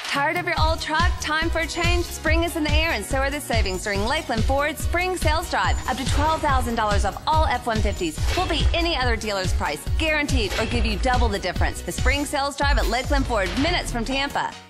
Tired of your old truck? Time for a change? Spring is in the air and so are the savings during Lakeland Ford's Spring Sales Drive. Up to $12,000 off all F-150s. We'll beat any other dealer's price, guaranteed, or give you double the difference. The Spring Sales Drive at Lakeland Ford, minutes from Tampa.